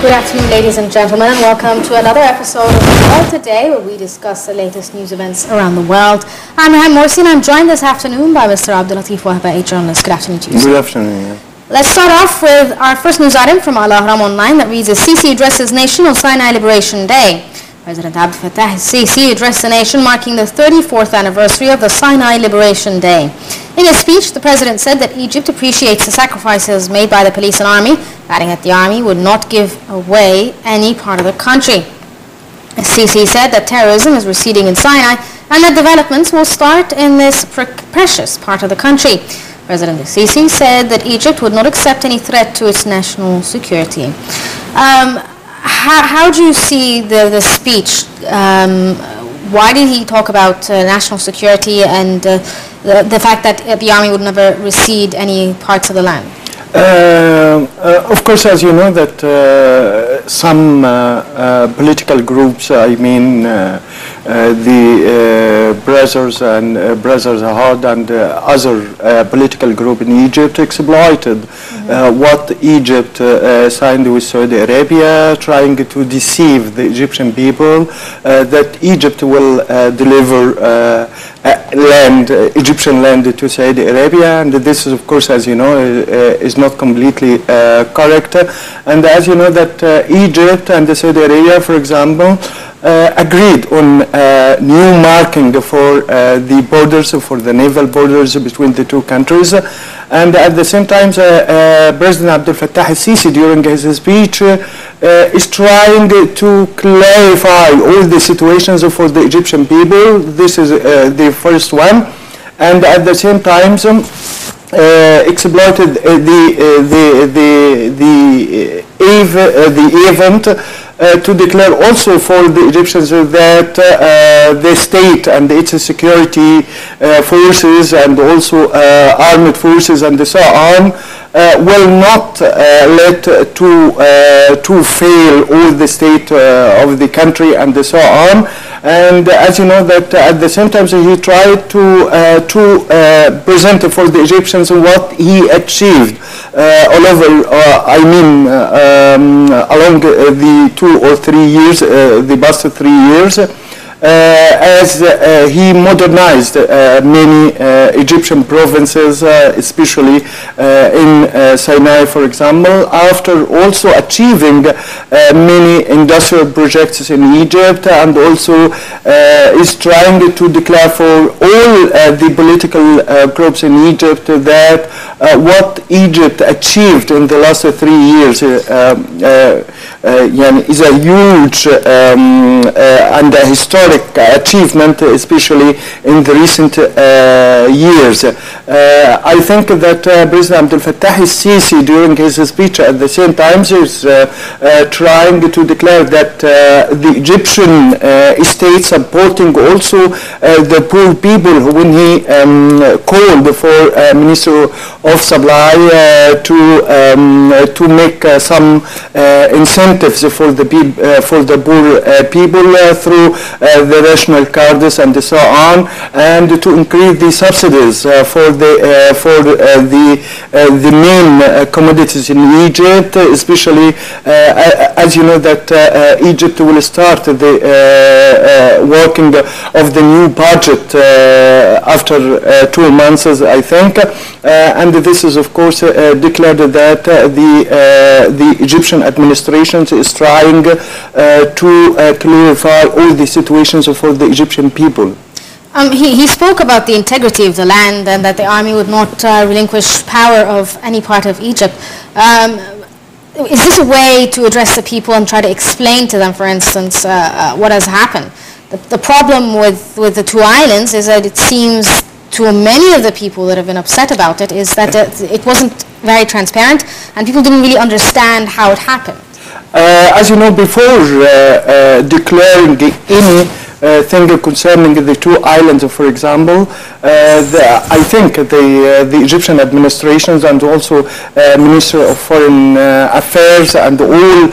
Good afternoon, ladies and gentlemen, and welcome to another episode of The World Today, where we discuss the latest news events around the world. I'm Rehan Morsi, and I'm joined this afternoon by Mr. Abdul Latif Wahba, a journalist. Good afternoon to you, sir. Good afternoon. Yeah. Let's start off with our first news item from Al Ahram Online that reads, Sisi addresses nation on Sinai Liberation Day. President Abdel Fattah Sisi addressed the nation marking the 34th anniversary of the Sinai Liberation Day. In his speech, the president said that Egypt appreciates the sacrifices made by the police and army, adding that the army would not give away any part of the country. Sisi said that terrorism is receding in Sinai and that developments will start in this precious part of the country. President Sisi said that Egypt would not accept any threat to its national security. How do you see the speech? Why did he talk about national security and the fact that the army would never recede any parts of the land? Of course, as you know, that some political groups, I mean the Brothers and Brothers Ahad and other political group in Egypt exploited what Egypt signed with Saudi Arabia, trying to deceive the Egyptian people that Egypt will deliver Egyptian land to Saudi Arabia, and this is, of course, as you know, is not completely correct. And as you know, that Egypt and Saudi Arabia, for example, agreed on new marking for the borders, for the naval borders between the two countries. And at the same time, President Abdel Fattah Sisi, during his speech, is trying to clarify all the situations for the Egyptian people. This is the first one. And at the same time, exploited the event to declare also for the Egyptians that the state and its security forces and also armed forces and so on will not let to fail all the state of the country and so on. And as you know, that at the same time he tried to present for the Egyptians what he achieved all over, along the 2 or 3 years, the past 3 years, as he modernized many Egyptian provinces, especially in Sinai, for example, after also achieving many industrial projects in Egypt, and also is trying to declare for all the political groups in Egypt that what Egypt achieved in the last 3 years is a huge and a historic achievement, especially in the recent years. I think that President Abdel Fattah Sisi, during his speech at the same time, is trying to declare that the Egyptian state supporting also the poor people, when he called for Minister of Supply to make some incentives for the poor people through the national cards and so on, and to increase the subsidies for the main commodities in Egypt, especially as you know that Egypt will start the working of the new budget after 2 months, I think, and this is, of course, declared that the Egyptian administration is trying to clarify all the situations for the Egyptian people. He spoke about the integrity of the land and that the army would not relinquish power of any part of Egypt. Is this a way to address the people and try to explain to them, for instance, what has happened? The problem with the two islands is that it seems to many of the people that have been upset about it is that it wasn't very transparent and people didn't really understand how it happened. As you know, before declaring any thing concerning the two islands, for example, I think the Egyptian administrations and also Minister of Foreign Affairs and all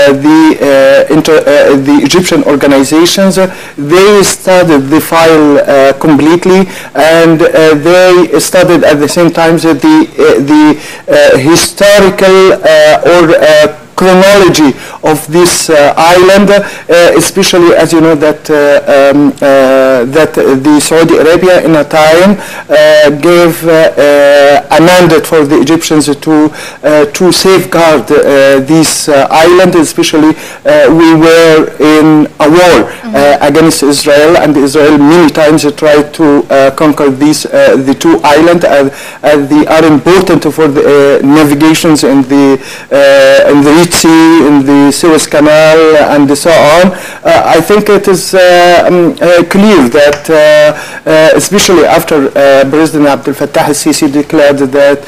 the Egyptian organizations, they studied the file completely, and they studied at the same time the historical or chronology of this island, especially as you know that that the Saudi Arabia in a time gave a mandate for the Egyptians to safeguard this island, especially we were in a war against Israel, and Israel many times tried to conquer these the two islands, and they are important for the navigations in the Red Sea, in the Suez Canal, and so on. I think it is clear that, especially after President Abdel Fattah al-Sisi declared that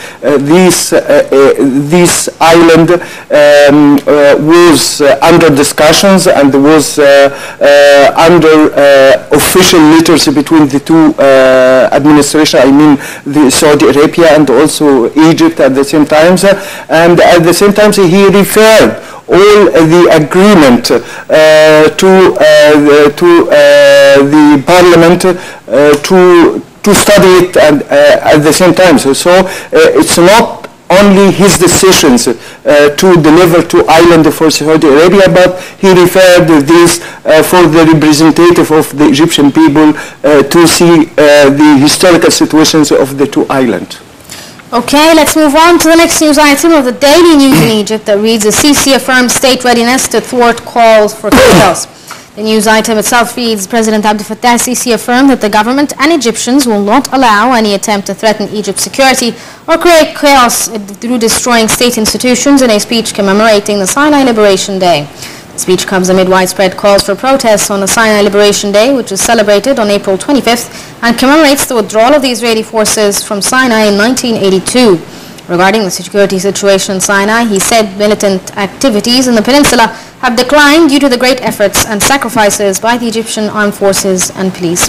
this island was under discussions and was under official letters between the two administrations, I mean the Saudi Arabia and also Egypt at the same time, and at the same time he referred all the agreement to the parliament to study it, and at the same time. So it's not only his decisions to deliver to island for Saudi Arabia, but he referred this for the representative of the Egyptian people to see the historical situations of the two islands. Okay, let's move on to the next news item of the daily news in Egypt that reads, the Sisi affirms state readiness to thwart calls for chaos. The news item itself reads, President Abdel Fattah al-Sisi affirmed that the government and Egyptians will not allow any attempt to threaten Egypt's security or create chaos through destroying state institutions in a speech commemorating the Sinai Liberation Day. The speech comes amid widespread calls for protests on the Sinai Liberation Day, which is celebrated on April 25th and commemorates the withdrawal of the Israeli forces from Sinai in 1982. Regarding the security situation in Sinai, he said militant activities in the peninsula have declined due to the great efforts and sacrifices by the Egyptian armed forces and police.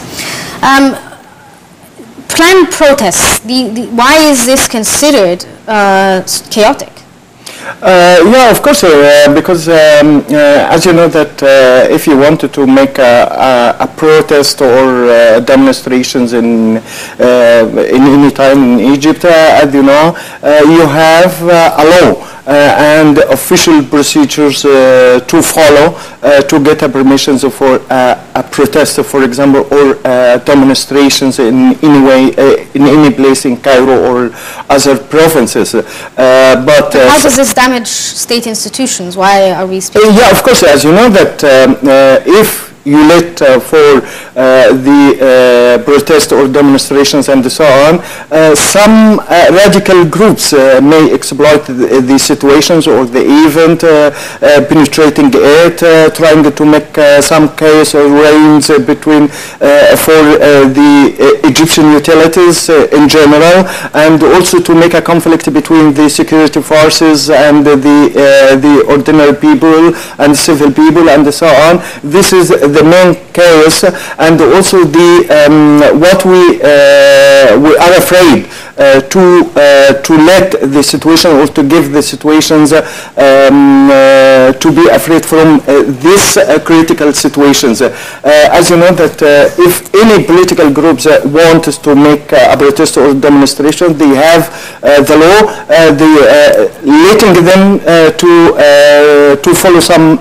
Planned protests, why is this considered chaotic? Yeah, of course, because as you know that if you wanted to make a protest or demonstrations in any time in Egypt, as you know, you have a law and official procedures to follow to get permissions for a protest, for example, or demonstrations in any way, in any place in Cairo or other provinces. But how does this damage state institutions? Why are we speaking? Yeah, of course, as you know that if you let for the protest or demonstrations and so on, some radical groups may exploit the situations or the event, penetrating it, trying to make some chaos or reigns between for the Egyptian utilities in general, and also to make a conflict between the security forces and the ordinary people and civil people and so on. This is the main chaos, and also the what we are afraid to let the situation or to give the situations to be afraid from these critical situations. As you know that if any political groups want to make a protest or demonstration, they have the law, letting them to follow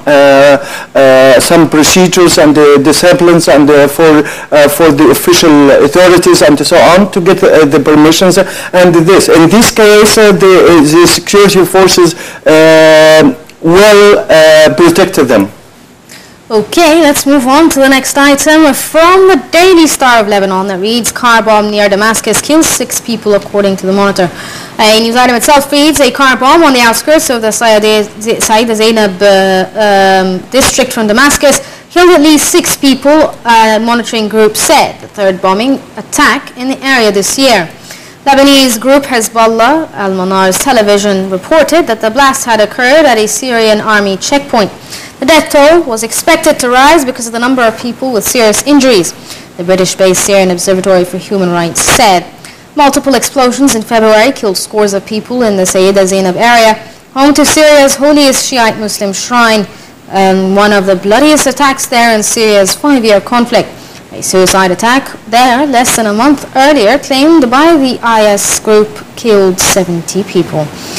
some procedures and disciplines and for the official authorities and so on to get the permissions. And in this case, the security forces will protect them. Okay, let's move on to the next item from the Daily Star of Lebanon that reads, car bomb near Damascus kills 6 people according to the Monitor. A news item itself reads, a car bomb on the outskirts of the Sayyid Zainab district from Damascus killed at least 6 people, monitoring group said, the third bombing attack in the area this year. Lebanese group Hezbollah, Al-Manar's television, reported that the blast had occurred at a Syrian army checkpoint. The death toll was expected to rise because of the number of people with serious injuries, the British-based Syrian Observatory for Human Rights said. Multiple explosions in February killed scores of people in the Sayyida Zainab area, home to Syria's holiest Shiite Muslim shrine, one of the bloodiest attacks there in Syria's 5-year conflict. A suicide attack there less than a month earlier claimed by the IS group killed 70 people.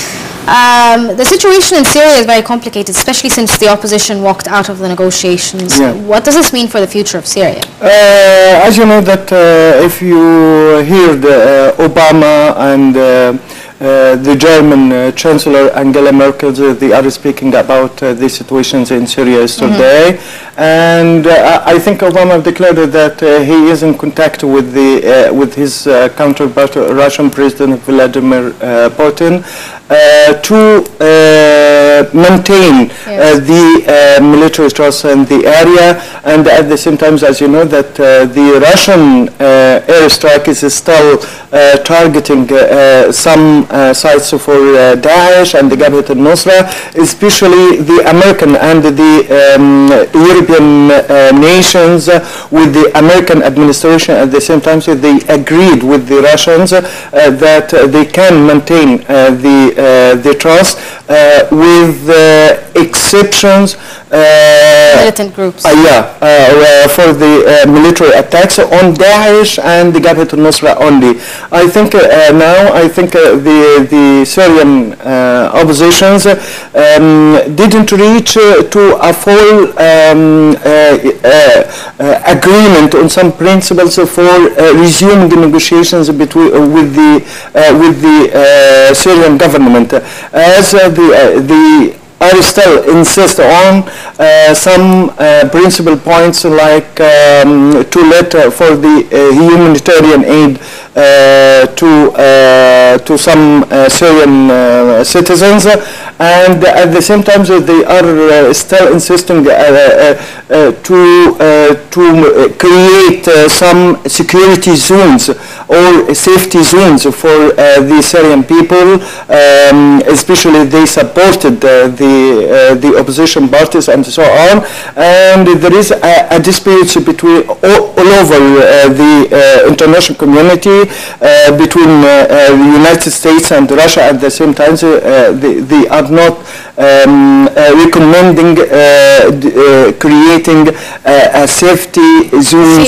The situation in Syria is very complicated, especially since the opposition walked out of the negotiations. Yeah. What does this mean for the future of Syria? As you know that if you hear Obama and the German Chancellor Angela Merkel, they are speaking about the situations in Syria yesterday, and I think Obama declared that he is in contact with his counterpart, Russian President Vladimir Putin, to maintain the military trust in the area, and at the same time, as you know, that the Russian airstrike is still targeting some sites for Daesh and the Jabhat al-Nusra, especially the American and the European nations with the American administration. At the same time, so they agreed with the Russians that they can maintain the trust with exceptions. Militant groups. For the military attacks on Daesh and the Jabhat al-Nusra only. I think the Syrian oppositions didn't reach to a full agreement on some principles for resuming the negotiations with the Syrian government, as the I still insist on some principal points, like to let for the humanitarian aid to some Syrian citizens, and at the same time they are still insisting to create some security zones or safety zones for the Syrian people, especially they supported the opposition parties and so on, and there is a dispute between all over the international community between the United States and Russia. At the same time, they are not recommending creating a safety zones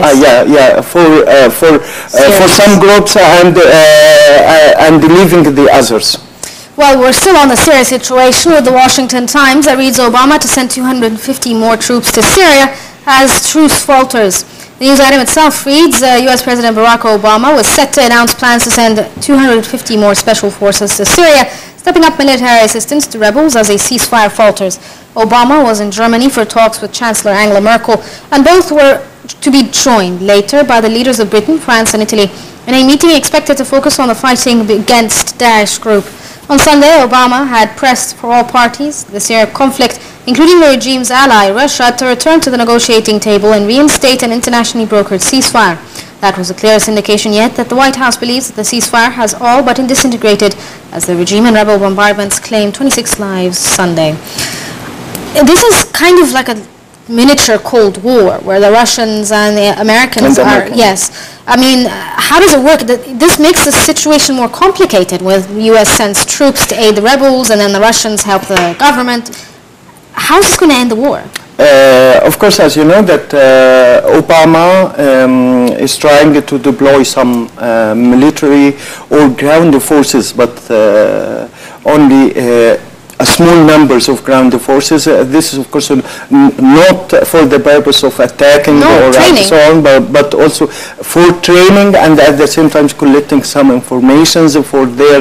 for some groups and leaving the others. Well, we're still on the Syria situation with the Washington Times that reads Obama to send 250 more troops to Syria as truce falters. The news item itself reads U.S. President Barack Obama was set to announce plans to send 250 more special forces to Syria, stepping up military assistance to rebels as a ceasefire falters. Obama was in Germany for talks with Chancellor Angela Merkel, and both were to be joined later by the leaders of Britain, France and Italy in a meeting expected to focus on the fighting against Daesh group. On Sunday, Obama had pressed for all parties the Syria conflict, including the regime's ally, Russia, to return to the negotiating table and reinstate an internationally brokered ceasefire. That was the clearest indication yet that the White House believes that the ceasefire has all but disintegrated, as the regime and rebel bombardments claimed 26 lives Sunday. This is kind of like a miniature Cold War, where the Russians and the Americans are, yes. I mean, how does it work? This makes the situation more complicated, with the U.S. sends troops to aid the rebels and then the Russians help the government. How is this going to end the war? Of course, as you know, that Obama is trying to deploy some military or ground forces, but only a small numbers of ground forces. This is, of course, not for the purpose of attacking or so on, but also for training and at the same time collecting some information for their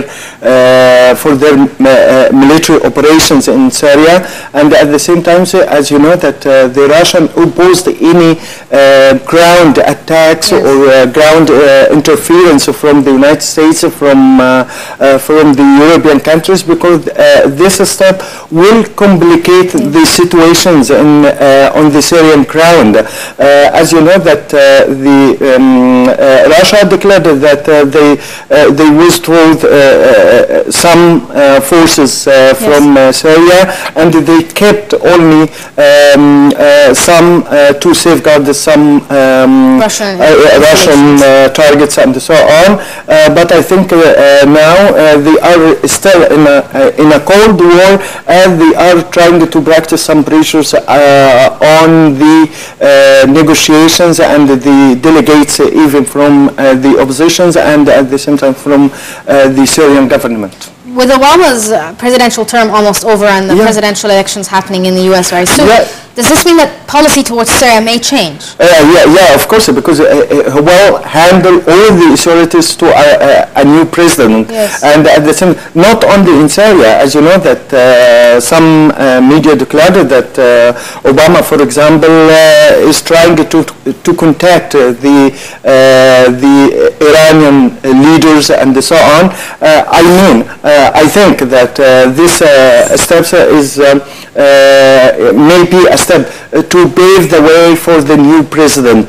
military operations in Syria. And at the same time, as you know, that the Russian opposed any ground attacks or ground interference from the United States, from the European countries, because this step will complicate the situations on the Syrian ground. As you know, that Russia declared that they withdrew some forces from Syria, and they kept only some to safeguard some Russian targets and so on. But I think now they are still in a Cold War, and they are trying to practice some pressures on the negotiations and the delegates, even from the oppositions and at the same time from the Syrian government. with Obama's presidential term almost over and the presidential elections happening in the U.S. very soon, does this mean that policy towards Syria may change? Yeah, of course, because he will handle all the authorities to a new president. Yes. And at the same, not only in Syria, as you know, that some media declared that Obama, for example, is trying to contact the Iranian leaders and so on. I think that this steps is maybe a step to pave the way for the new president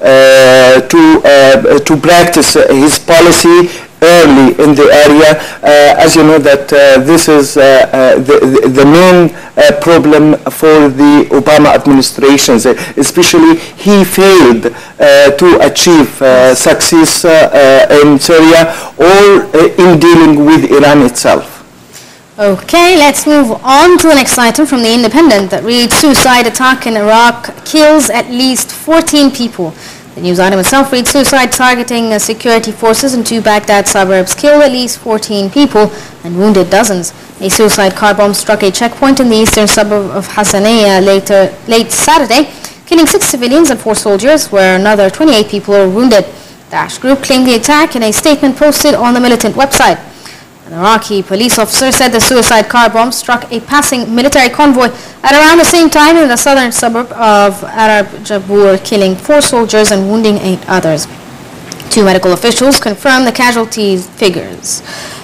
to practice his policy early in the area. As you know that this is the main problem for the Obama administrations, especially he failed to achieve success in Syria or in dealing with Iran itself. Okay, let's move on to the next item from The Independent that reads, suicide attack in Iraq kills at least 14 people. The news item itself reads, suicide targeting security forces in 2 Baghdad suburbs killed at least 14 people and wounded dozens. A suicide car bomb struck a checkpoint in the eastern suburb of Hassaniyah late Saturday, killing 6 civilians and 4 soldiers, where another 28 people were wounded. Daesh Group claimed the attack in a statement posted on the militant website. An Iraqi police officer said the suicide car bomb struck a passing military convoy at around the same time in the southern suburb of Arab Jabur, killing 4 soldiers and wounding 8 others. 2 medical officials confirmed the casualty figures.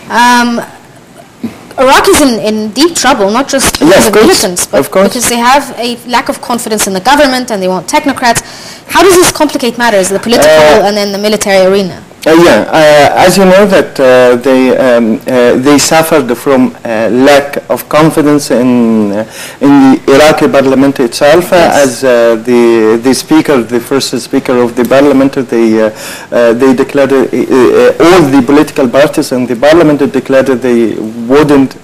Iraq is in deep trouble, not just because of militants, but because they have a lack of confidence in the government and they want technocrats. How does this complicate matters, the political and then the military arena? As you know that they suffered from lack of confidence in the Iraqi parliament itself. As the speaker, the first speaker of the parliament, they declared all the political parties in the parliament declared they wouldn't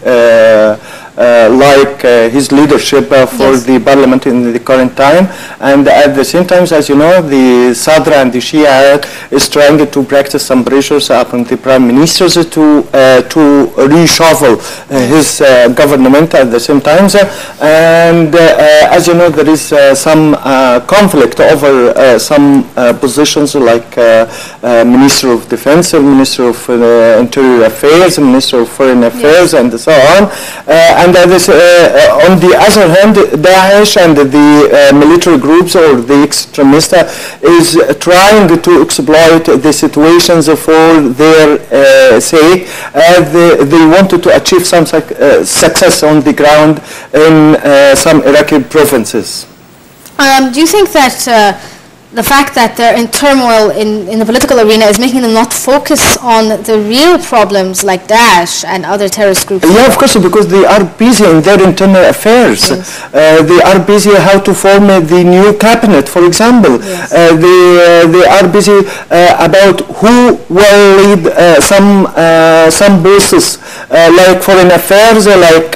like his leadership for the parliament in the current time, and at the same time, as you know, the Sadr and the Shia is trying to practice some pressures upon the prime minister to reshuffle his government at the same time, and as you know, there is some conflict over some positions like Minister of Defense, Minister of Interior Affairs, Minister of Foreign Affairs, and so on. And on the other hand, Daesh and the military groups or the extremists is trying to exploit the situations for their sake. They wanted to achieve some success on the ground in some Iraqi provinces. Do you think that the fact that they're in turmoil in the political arena is making them not focus on the real problems like Daesh and other terrorist groups? Yeah, of course, because they are busy in their internal affairs. Yes. They are busy how to form the new cabinet, for example. Yes. They are busy about who will lead some bosses, like foreign affairs, like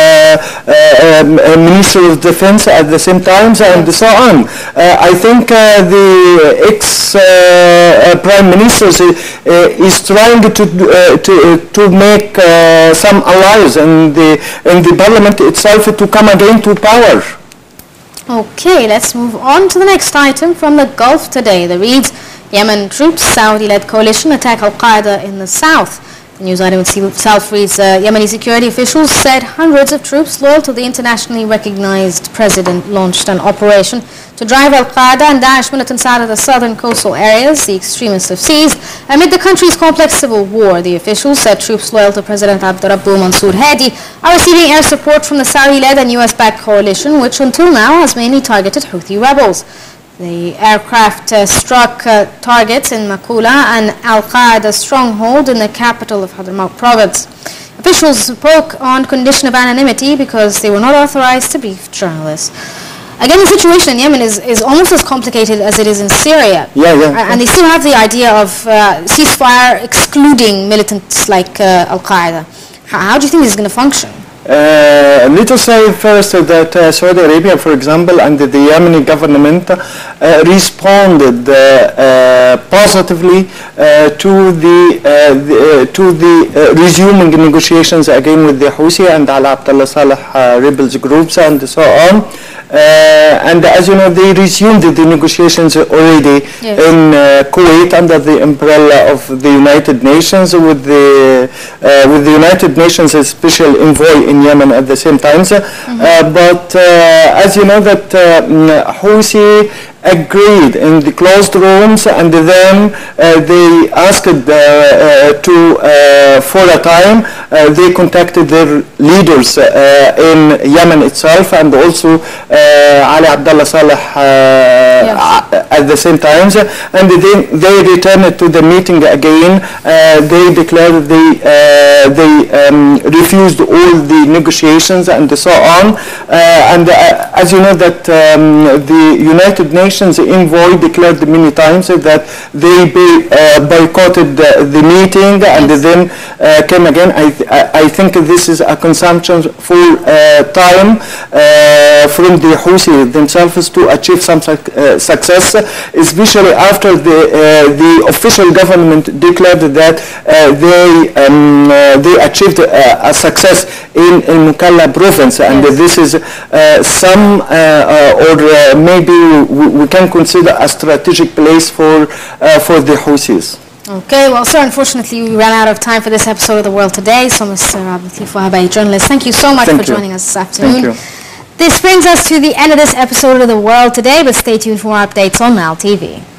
Minister of Defense at the same time, and so on. I think the ex-prime minister is trying to make some allies in the parliament itself to come again to power. Okay, let's move on to the next item from the Gulf today. The reads, Yemen troops, Saudi-led coalition attack Al-Qaeda in the south. The news item itself reads, Yemeni security officials said hundreds of troops loyal to the internationally recognized president launched an operation to drive Al-Qaeda and Daesh militants out of the southern coastal areas the extremists have seized amid the country's complex civil war. The officials said troops loyal to President Abdurrabbu Mansour Hadi are receiving air support from the Saudi-led and US-backed coalition, which until now has mainly targeted Houthi rebels. The aircraft struck targets in Makula, an Al-Qaeda stronghold in the capital of Hadramaut province. Officials spoke on condition of anonymity because they were not authorized to brief journalists. Again, the situation in Yemen is almost as complicated as it is in Syria. And they still have the idea of ceasefire excluding militants like Al-Qaeda. How do you think this is going to function? Let us say first that Saudi Arabia, for example, and the Yemeni government responded positively to the resuming negotiations again with the Houthi and Al Abdullah Saleh rebels groups and so on. And as you know, they resumed the negotiations already in Kuwait under the umbrella of the United Nations with the United Nations Special Envoy in Yemen at the same time. But as you know that Houthi agreed in the closed rooms, and then they asked for a time they contacted their leaders in Yemen itself, and also Ali Abdullah Saleh at the same time, and then they returned to the meeting again. They declared they refused all the negotiations and so on, and as you know that the United Nations envoy declared many times that they boycotted the meeting, and then came again. I think this is a consumption for time from the Houthi themselves to achieve some success, especially after the official government declared that they achieved a success in Mukalla province, and this is some or maybe we can consider a strategic place for the Houthis. Okay, well, sir, unfortunately, we ran out of time for this episode of The World Today. So, Mr. Abdulatif Wahab, journalist, thank you so much for joining us this afternoon. Thank you. This brings us to the end of this episode of The World Today, but stay tuned for more updates on Nile TV.